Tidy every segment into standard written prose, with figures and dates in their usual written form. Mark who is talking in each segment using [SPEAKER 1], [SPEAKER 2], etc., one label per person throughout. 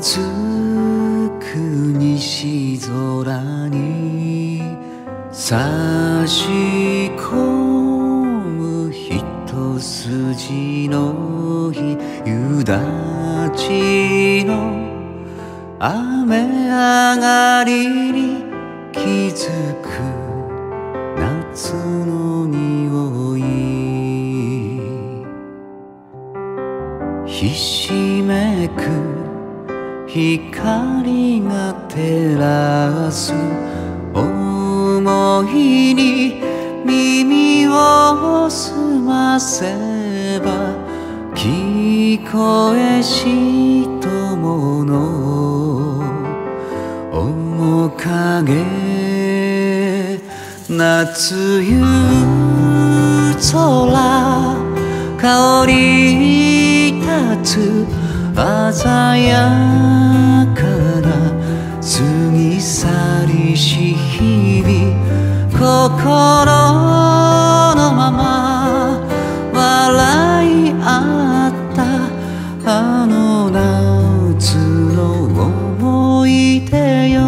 [SPEAKER 1] づく西空に差し込む一筋の夕立の雨上がりに気づく夏の匂い、ひしめく光が照らす思いに耳を澄ませば聞こえしともの面影、夏夕空香り立つ鮮やかな過ぎ去りし日々、心のまま笑い合ったあの夏の思い出よ。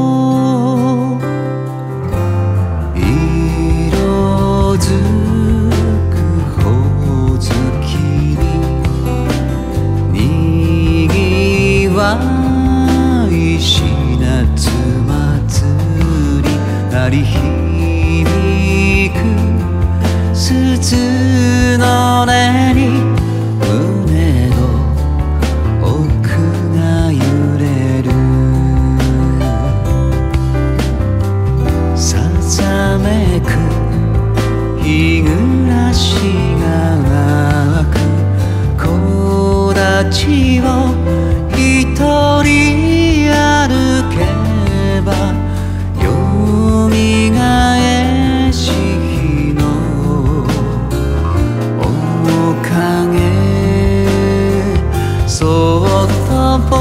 [SPEAKER 1] 色づくほおずきににぎわいし夏祭り鳴り響く鈴の音に胸の奥が揺れる、さざめく日暮らしが鳴く木立を一人歩けばよみがえし日の面影、そっと僕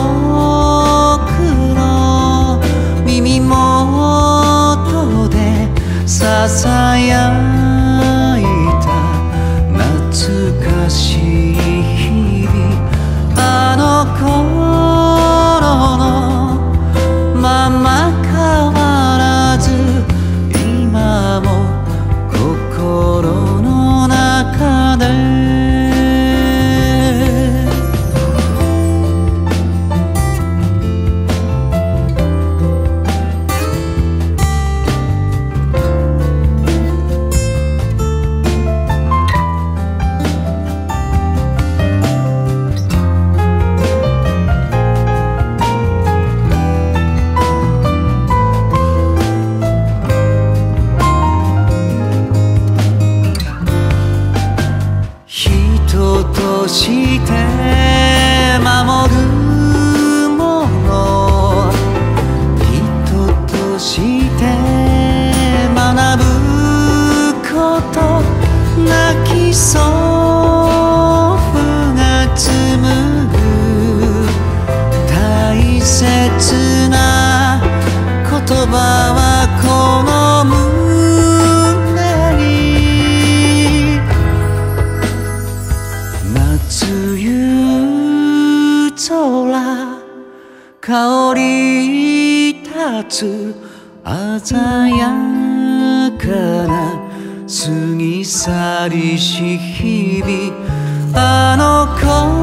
[SPEAKER 1] の耳元でささやいた懐かしい日々、あの頃のまま変わらず今も心の中で人として守るもの、人として学ぶこと、泣きそうが紡ぐ大切な言葉はこの胸に、夏夕空香り立つ鮮やかな過ぎ去りし日々、あの子